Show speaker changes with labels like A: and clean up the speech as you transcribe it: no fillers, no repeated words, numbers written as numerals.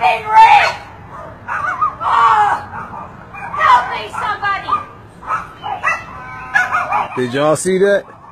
A: getting raped! Oh! Help me, somebody!
B: Did y'all see that?